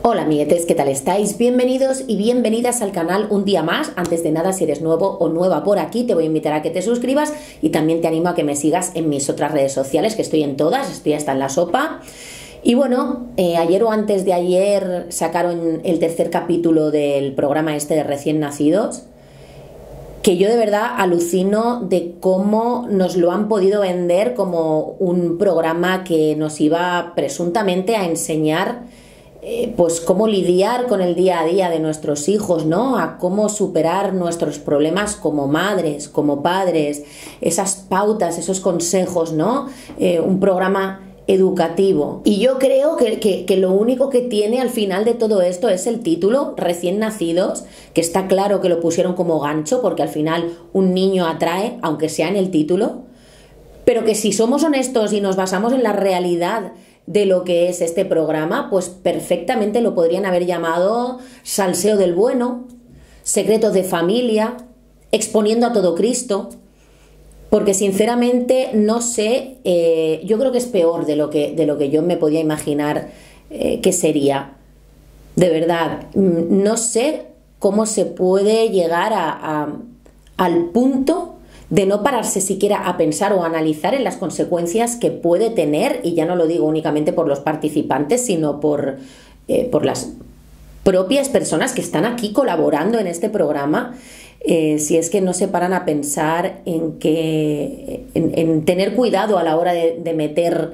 Hola amiguetes, ¿qué tal estáis? Bienvenidos y bienvenidas al canal un día más. Antes de nada, si eres nuevo o nueva por aquí, te voy a invitar a que te suscribas y también te animo a que me sigas en mis otras redes sociales, que estoy en todas, estoy hasta en la sopa. Y bueno, ayer o antes de ayer sacaron el tercer capítulo del programa este de recién nacidos, que yo de verdad alucino de cómo nos lo han podido vender como un programa que nos iba presuntamente a enseñar pues cómo lidiar con el día a día de nuestros hijos, ¿no? A cómo superar nuestros problemas como madres, como padres, esas pautas, esos consejos, ¿no? Un programa educativo. Y yo creo que lo único que tiene al final de todo esto es el título, Recién Nacidos, que está claro que lo pusieron como gancho, porque al final un niño atrae, aunque sea en el título, pero que si somos honestos y nos basamos en la realidad de lo que es este programa, pues perfectamente lo podrían haber llamado Salseo del Bueno, Secretos de Familia, Exponiendo a todo Cristo, porque sinceramente no sé, yo creo que es peor de lo que yo me podía imaginar que sería. De verdad, no sé cómo se puede llegar al punto de no pararse siquiera a pensar o a analizar en las consecuencias que puede tener, y ya no lo digo únicamente por los participantes, sino por las propias personas que están aquí colaborando en este programa, si es que no se paran a pensar en tener cuidado a la hora de meter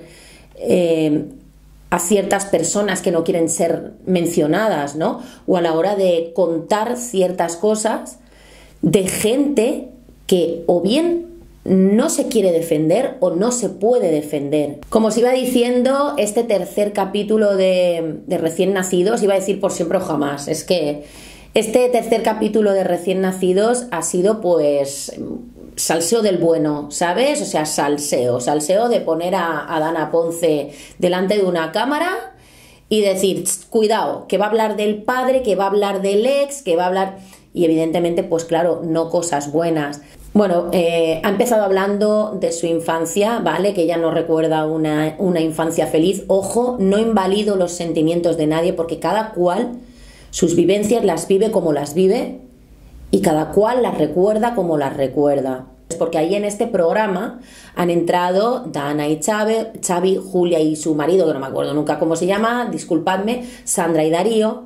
a ciertas personas que no quieren ser mencionadas, ¿no? O a la hora de contar ciertas cosas de gente que o bien no se quiere defender o no se puede defender. Como os iba diciendo, este tercer capítulo de Recién Nacidos, iba a decir por siempre o jamás, es que este tercer capítulo de Recién Nacidos ha sido pues salseo del bueno, ¿sabes? O sea, salseo de poner a Dana Ponce delante de una cámara y decir, cuidado, que va a hablar del padre, que va a hablar del ex, que va a hablar... Y evidentemente, pues claro, no cosas buenas. Bueno, ha empezado hablando de su infancia, ¿vale? Que ella no recuerda una infancia feliz. Ojo, no invalido los sentimientos de nadie, porque cada cual sus vivencias las vive como las vive y cada cual las recuerda como las recuerda. Porque ahí en este programa han entrado Dana y Xavi, Julia y su marido, que no me acuerdo nunca cómo se llama, disculpadme, Sandra y Darío.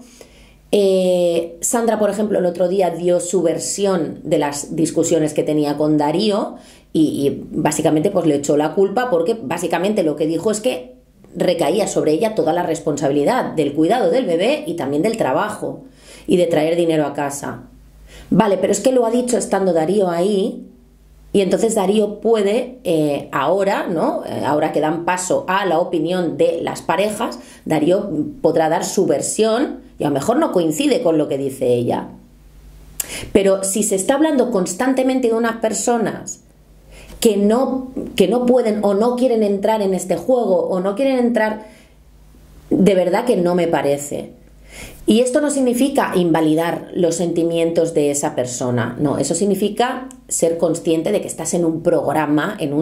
Sandra, por ejemplo, el otro día dio su versión de las discusiones que tenía con Darío y básicamente pues le echó la culpa, porque básicamente lo que dijo es que recaía sobre ella toda la responsabilidad del cuidado del bebé y también del trabajo y de traer dinero a casa. Vale, pero es que lo ha dicho estando Darío ahí, y entonces Darío puede ahora, ¿no? Ahora que dan paso a la opinión de las parejas, Darío podrá dar su versión y a lo mejor no coincide con lo que dice ella. Pero si se está hablando constantemente de unas personas que no pueden o no quieren entrar en este juego o no quieren entrar, de verdad que no me parece. Y esto no significa invalidar los sentimientos de esa persona, no, eso significa ser consciente de que estás en un programa, en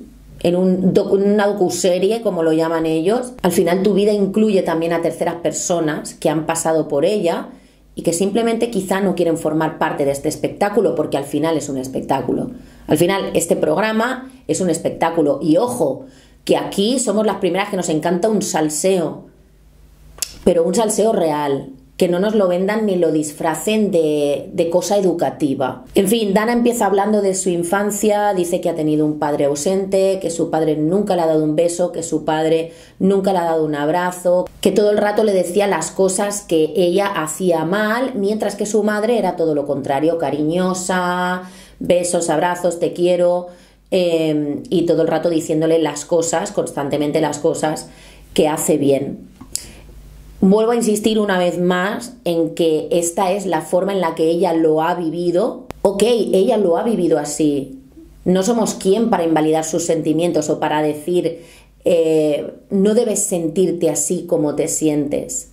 una docuserie, como lo llaman ellos. Al final tu vida incluye también a terceras personas que han pasado por ella y que simplemente quizá no quieren formar parte de este espectáculo, porque al final es un espectáculo. Al final este programa es un espectáculo y ojo, que aquí somos las primeras que nos encanta un salseo, pero un salseo real, que no nos lo vendan ni lo disfracen de cosa educativa. En fin, Dana empieza hablando de su infancia, dice que ha tenido un padre ausente, que su padre nunca le ha dado un beso, que su padre nunca le ha dado un abrazo, que todo el rato le decía las cosas que ella hacía mal, mientras que su madre era todo lo contrario, cariñosa, besos, abrazos, te quiero, y todo el rato diciéndole las cosas, constantemente las cosas que hace bien. Vuelvo a insistir una vez más en que esta es la forma en la que ella lo ha vivido. Ok, ella lo ha vivido así. No somos quien para invalidar sus sentimientos o para decir no debes sentirte así como te sientes.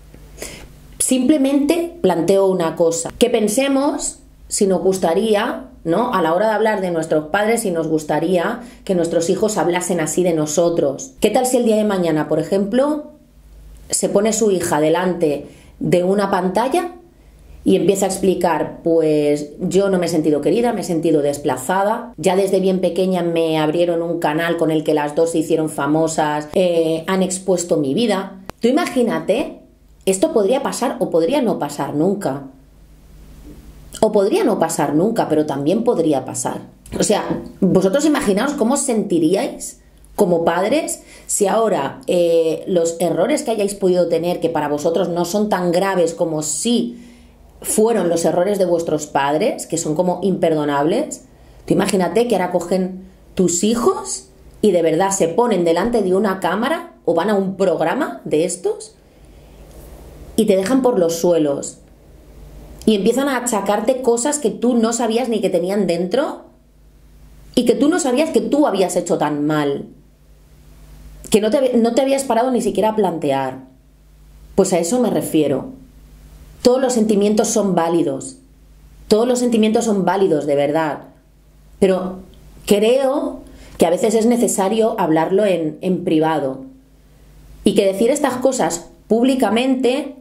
Simplemente planteo una cosa. Que pensemos si nos gustaría, ¿no? A la hora de hablar de nuestros padres, si nos gustaría que nuestros hijos hablasen así de nosotros. ¿Qué tal si el día de mañana, por ejemplo, se pone su hija delante de una pantalla y empieza a explicar, pues yo no me he sentido querida, me he sentido desplazada, ya desde bien pequeña me abrieron un canal con el que las dos se hicieron famosas, han expuesto mi vida. Tú imagínate, esto podría pasar o podría no pasar nunca. O podría no pasar nunca, pero también podría pasar. O sea, vosotros imaginaos cómo os sentiríais como padres si ahora los errores que hayáis podido tener, que para vosotros no son tan graves como si fueron los errores de vuestros padres, que son como imperdonables. Tú imagínate que ahora cogen tus hijos y de verdad se ponen delante de una cámara o van a un programa de estos y te dejan por los suelos y empiezan a achacarte cosas que tú no sabías ni que tenían dentro y que tú no sabías que tú habías hecho tan mal, que no te habías parado ni siquiera a plantear. Pues a eso me refiero. Todos los sentimientos son válidos. Todos los sentimientos son válidos, de verdad. Pero creo que a veces es necesario hablarlo en privado. Y que decir estas cosas públicamente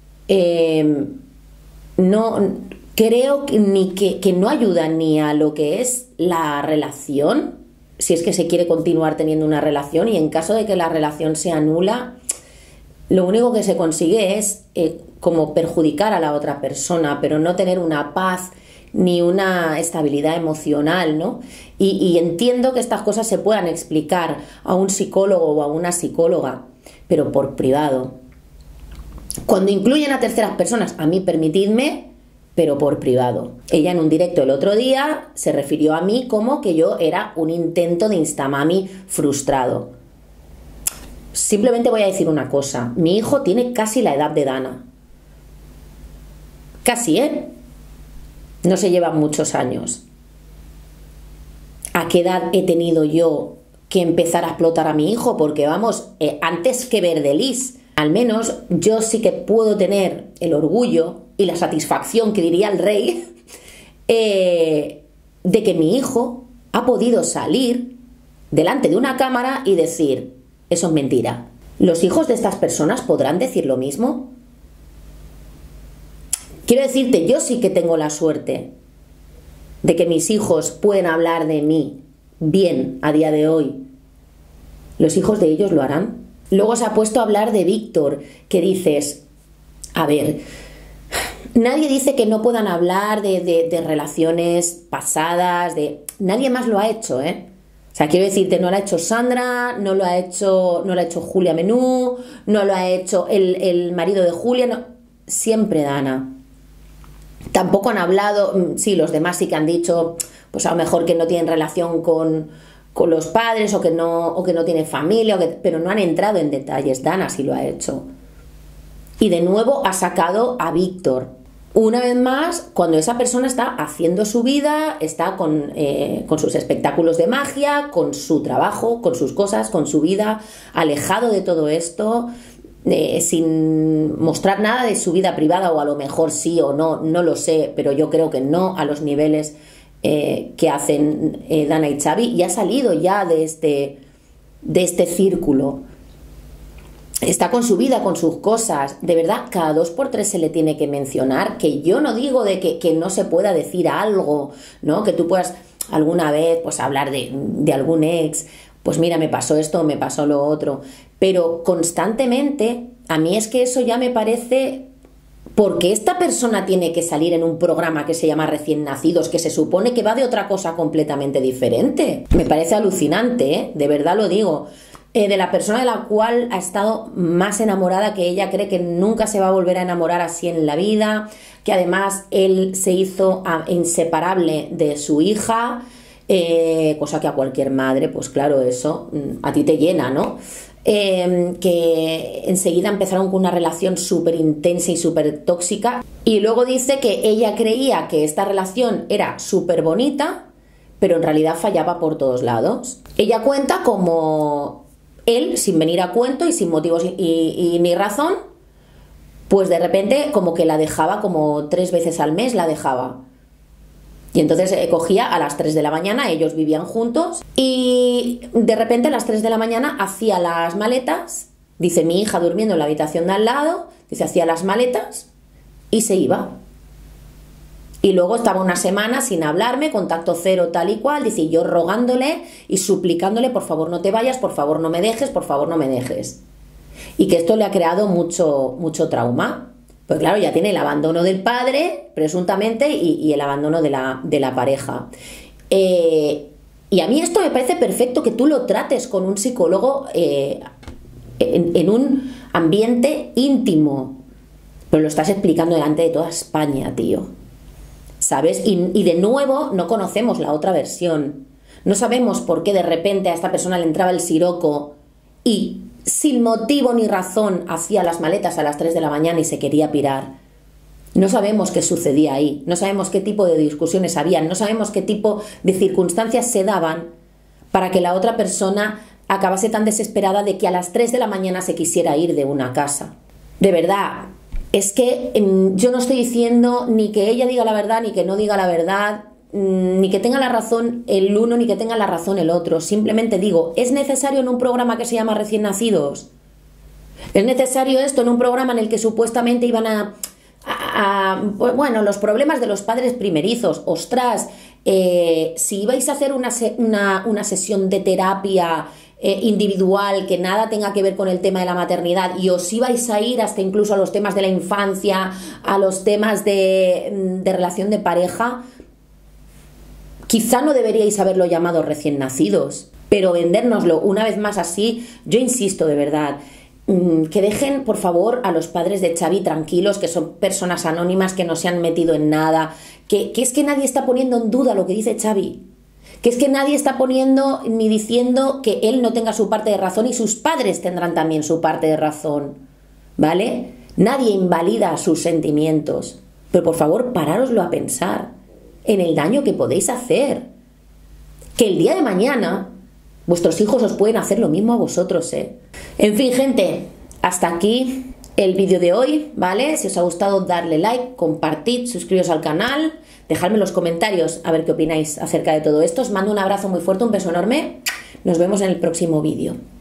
no creo que no ayuda ni a lo que es la relación, si es que se quiere continuar teniendo una relación, y en caso de que la relación sea nula, lo único que se consigue es como perjudicar a la otra persona, pero no tener una paz ni una estabilidad emocional, ¿no? Y entiendo que estas cosas se puedan explicar a un psicólogo o a una psicóloga, pero por privado. Cuando incluyen a terceras personas, a mí permitidme, pero por privado. Ella en un directo el otro día se refirió a mí como que yo era un intento de Instamami frustrado. Simplemente voy a decir una cosa. Mi hijo tiene casi la edad de Dana. Casi, ¿eh? No se llevan muchos años. ¿A qué edad he tenido yo que empezar a explotar a mi hijo? Porque vamos, antes que ver de Liz, al menos yo sí que puedo tener el orgullo y la satisfacción, que diría el rey, de que mi hijo ha podido salir delante de una cámara y decir: eso es mentira. ¿Los hijos de estas personas podrán decir lo mismo? Quiero decirte, yo sí que tengo la suerte de que mis hijos pueden hablar de mí bien a día de hoy. ¿Los hijos de ellos lo harán? Luego se ha puesto a hablar de Víctor, que dices, a ver, nadie dice que no puedan hablar de relaciones pasadas, nadie más lo ha hecho, ¿eh? O sea, quiero decirte, no lo ha hecho Sandra, no lo ha hecho Julia Menú, no lo ha hecho el marido de Julia, no, siempre Dana. Tampoco han hablado, sí, los demás sí que han dicho, pues a lo mejor que no tienen relación con los padres o que no tienen familia, pero no han entrado en detalles. Dana sí lo ha hecho. Y de nuevo ha sacado a Víctor. Una vez más, cuando esa persona está haciendo su vida, está con sus espectáculos de magia, con su trabajo, con sus cosas, con su vida, alejado de todo esto, sin mostrar nada de su vida privada, o a lo mejor sí o no, no lo sé, pero yo creo que no a los niveles que hacen Dana y Xavi, y ha salido ya de este círculo. Está con su vida, con sus cosas. De verdad, cada 2x3 se le tiene que mencionar, que yo no digo de que no se pueda decir algo, ¿no? Que tú puedas alguna vez pues hablar de algún ex, pues mira, me pasó esto, me pasó lo otro, pero constantemente, a mí es que eso ya me parece... Porque esta persona tiene que salir en un programa que se llama Recién Nacidos, que se supone que va de otra cosa completamente diferente. Me parece alucinante, ¿eh? De verdad lo digo. De la persona de la cual ha estado más enamorada, que ella cree que nunca se va a volver a enamorar así en la vida, que además él se hizo inseparable de su hija, cosa que a cualquier madre, pues claro, eso a ti te llena, ¿no? Que enseguida empezaron con una relación súper intensa y súper tóxica, y luego dice que ella creía que esta relación era súper bonita, pero en realidad fallaba por todos lados. Ella cuenta como él, sin venir a cuento y sin motivos y ni razón, pues de repente como que la dejaba como 3 veces al mes, la dejaba. Y entonces cogía a las 3 de la mañana, ellos vivían juntos, y de repente a las 3 de la mañana hacía las maletas Dice, mi hija durmiendo en la habitación de al lado, dice, hacía las maletas y se iba. Y luego estaba una semana sin hablarme, contacto cero, tal y cual, dice, yo rogándole y suplicándole, por favor no te vayas, por favor no me dejes, por favor no me dejes. Y que esto le ha creado mucho trauma. Pues claro, ya tiene el abandono del padre, presuntamente, y el abandono de la pareja. Y a mí esto me parece perfecto que tú lo trates con un psicólogo en un ambiente íntimo. Pero lo estás explicando delante de toda España, tío. ¿Sabes? Y de nuevo no conocemos la otra versión. No sabemos por qué de repente a esta persona le entraba el siroco y sin motivo ni razón hacía las maletas a las 3 de la mañana y se quería pirar. No sabemos qué sucedía ahí, no sabemos qué tipo de discusiones había, no sabemos qué tipo de circunstancias se daban para que la otra persona acabase tan desesperada de que a las 3 de la mañana se quisiera ir de una casa. De verdad, es que yo no estoy diciendo ni que ella diga la verdad, ni que no diga la verdad, ni que tenga la razón el uno, ni que tenga la razón el otro. Simplemente digo, ¿es necesario en un programa que se llama Recién Nacidos? ¿Es necesario esto en un programa en el que supuestamente iban bueno, los problemas de los padres primerizos? Ostras, si ibais a hacer una sesión de terapia individual que nada tenga que ver con el tema de la maternidad y os ibais a ir hasta incluso a los temas de la infancia, a los temas de relación de pareja, quizá no deberíais haberlo llamado Recién Nacidos, pero vendérnoslo una vez más así, yo insisto de verdad, que dejen por favor a los padres de Xavi tranquilos, que son personas anónimas que no se han metido en nada, que es que nadie está poniendo en duda lo que dice Xavi, que es que nadie está poniendo ni diciendo que él no tenga su parte de razón y sus padres tendrán también su parte de razón, ¿vale? Nadie invalida sus sentimientos, pero por favor parároslo a pensar en el daño que podéis hacer, que el día de mañana vuestros hijos os pueden hacer lo mismo a vosotros, ¿eh? En fin, gente, hasta aquí el vídeo de hoy, ¿vale? Si os ha gustado, darle like, compartid, suscribiros al canal, dejadme en los comentarios a ver qué opináis acerca de todo esto. Os mando un abrazo muy fuerte, un beso enorme. Nos vemos en el próximo vídeo.